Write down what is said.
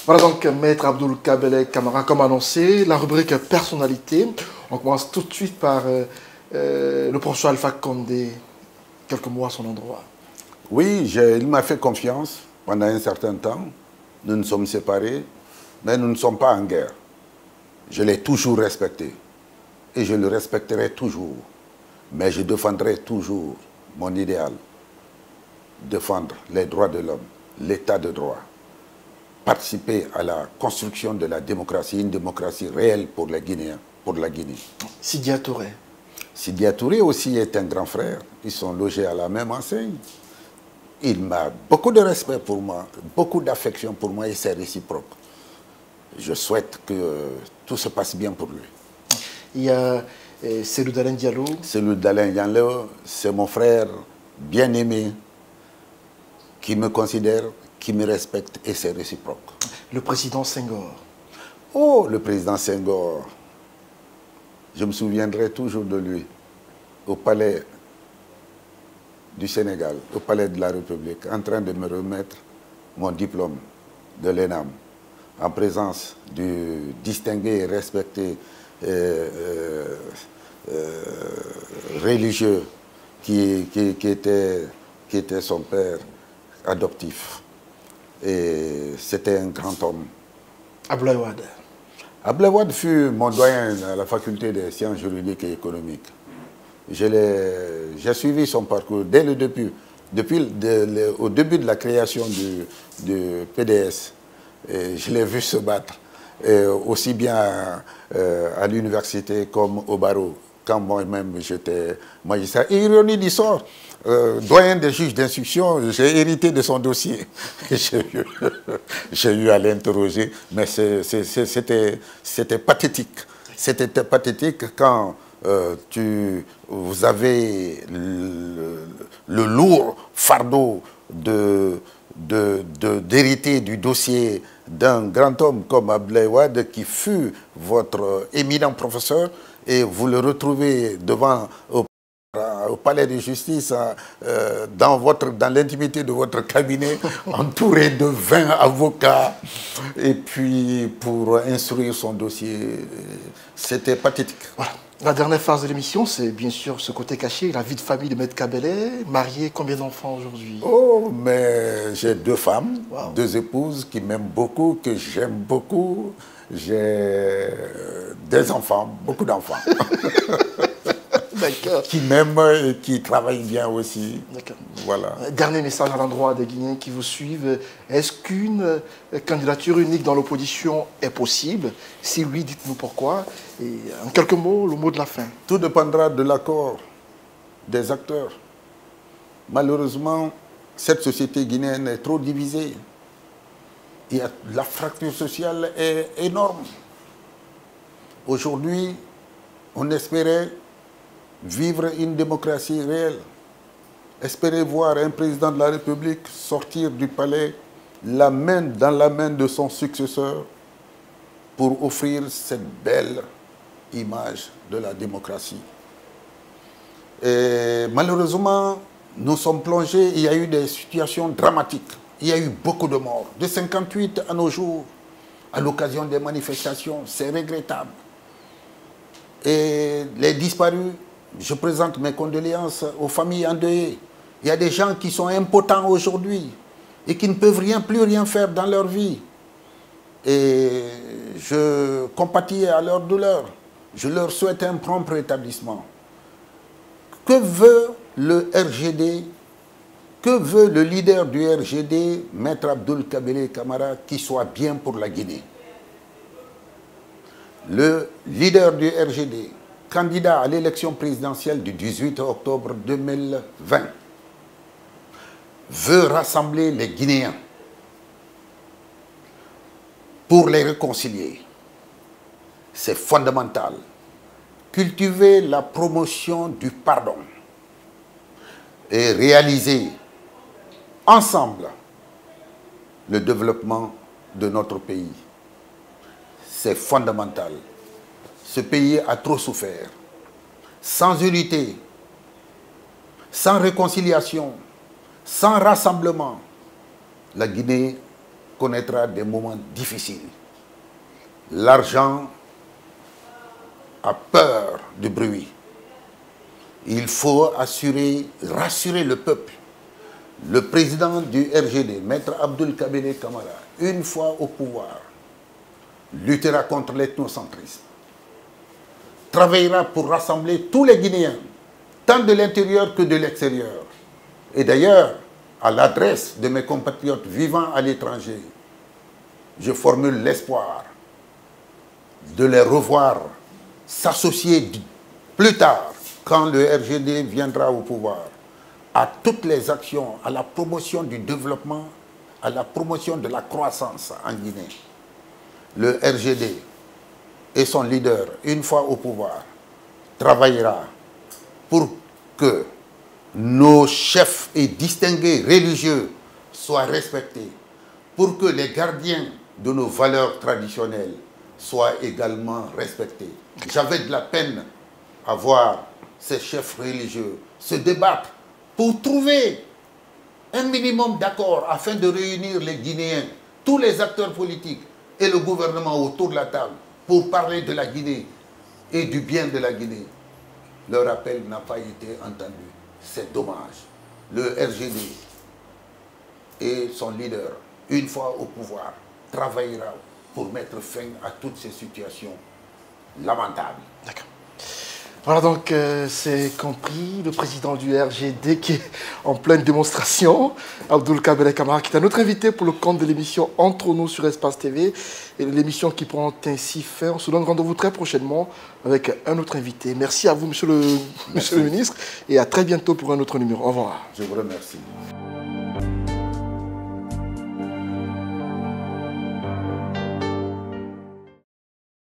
Voilà donc Maître Abdoul Kabele Camara, comme annoncé, la rubrique personnalité. On commence tout de suite par le professeur Alpha Condé, quelques mots à son endroit. Oui, il m'a fait confiance pendant un certain temps. Nous nous sommes séparés, mais nous ne sommes pas en guerre. Je l'ai toujours respecté et je le respecterai toujours. Mais je défendrai toujours mon idéal. Défendre les droits de l'homme, l'état de droit. Participer à la construction de la démocratie, une démocratie réelle pour les Guinéens, pour la Guinée. Sidia Touré. Sidia Touré aussi est un grand frère. Ils sont logés à la même enseigne. Il m'a beaucoup de respect pour moi, beaucoup d'affection pour moi et c'est réciproque. Je souhaite que tout se passe bien pour lui. Il y a Cellou Dalein Diallo. Cellou Dalein Diallo, c'est mon frère bien-aimé qui me considère, qui me respecte et c'est réciproque. Le président Senghor. Oh, le président Senghor. Je me souviendrai toujours de lui au palais du Sénégal, au palais de la République, en train de me remettre mon diplôme de l'ENAM, en présence du distingué et respecté religieux qui était son père adoptif. Et c'était un grand homme. Abdoulaye Wade. Abdoulaye Wade fut mon doyen à la faculté des sciences juridiques et économiques. J'ai suivi son parcours dès le début, au début de la création du PDS. Et je l'ai vu se battre, aussi bien à l'université comme au barreau, quand moi-même j'étais magistrat. Et ironie du sort, doyen des juges d'instruction, j'ai hérité de son dossier. J'ai eu à l'interroger, mais c'était pathétique. C'était pathétique quand vous avez le lourd fardeau d'hériter du dossier d'un grand homme comme Abdoulaye Wade qui fut votre éminent professeur et vous le retrouvez devant au palais de justice, dans l'intimité de votre cabinet, entouré de 20 avocats, et puis pour instruire son dossier, c'était pathétique. Voilà. La dernière phase de l'émission, c'est bien sûr ce côté caché, la vie de famille de Maître Kabele. Marié, combien d'enfants aujourd'hui? Oh, mais j'ai 2 femmes, wow. 2 épouses qui m'aiment beaucoup, que j'aime beaucoup. J'ai des enfants, beaucoup d'enfants. Qui m'aiment et qui travaillent bien aussi. Voilà. Dernier message à l'endroit des Guinéens qui vous suivent. Est-ce qu'une candidature unique dans l'opposition est possible? Si oui, dites-nous pourquoi. Et en quelques mots, le mot de la fin. Tout dépendra de l'accord des acteurs. Malheureusement, cette société guinéenne est trop divisée. La fracture sociale est énorme. Aujourd'hui, on espérait vivre une démocratie réelle. Espérer voir un président de la République sortir du palais la main dans la main de son successeur pour offrir cette belle image de la démocratie. Et malheureusement, nous sommes plongés, il y a eu des situations dramatiques. Il y a eu beaucoup de morts. De 58 à nos jours, à l'occasion des manifestations, c'est regrettable. Et les disparus, je présente mes condoléances aux familles endeuillées. Il y a des gens qui sont impotents aujourd'hui et qui ne peuvent plus rien faire dans leur vie. Et je compatis à leur douleur. Je leur souhaite un prompt rétablissement. Que veut le RGD? Que veut le leader du RGD, Maître Abdoul Kabele Camara, qui soit bien pour la Guinée? Le leader du RGD, candidat à l'élection présidentielle du 18 octobre 2020, veut rassembler les Guinéens pour les réconcilier. C'est fondamental. Cultiver la promotion du pardon et réaliser ensemble le développement de notre pays. C'est fondamental. Ce pays a trop souffert. Sans unité, sans réconciliation, sans rassemblement, la Guinée connaîtra des moments difficiles. L'argent a peur du bruit. Il faut rassurer le peuple. Le président du RGD, Maître Abdoul Kabele Kamara, une fois au pouvoir, luttera contre l'ethnocentrisme, travaillera pour rassembler tous les Guinéens, tant de l'intérieur que de l'extérieur. Et d'ailleurs, à l'adresse de mes compatriotes vivant à l'étranger, je formule l'espoir de les revoir s'associer plus tard, quand le RGD viendra au pouvoir, à toutes les actions, à la promotion du développement, à la promotion de la croissance en Guinée. Le RGD et son leader, une fois au pouvoir, travaillera pour que nos chefs et distingués religieux soient respectés, pour que les gardiens de nos valeurs traditionnelles soient également respectés. J'avais de la peine à voir ces chefs religieux se débattre pour trouver un minimum d'accord afin de réunir les Guinéens, tous les acteurs politiques et le gouvernement autour de la table pour parler de la Guinée et du bien de la Guinée. Leur appel n'a pas été entendu. C'est dommage. Le RGD et son leader, une fois au pouvoir, travaillera pour mettre fin à toutes ces situations lamentables. D'accord. Voilà donc, c'est compris, le président du RGD qui est en pleine démonstration, Abdoul Kabele Kamara, qui est notre invité pour le compte de l'émission Entre nous sur Espace TV, et l'émission qui prend ainsi fin. On se donne rendez-vous très prochainement avec un autre invité. Merci à vous, monsieur le ministre, et à très bientôt pour un autre numéro. Au revoir. Je vous remercie.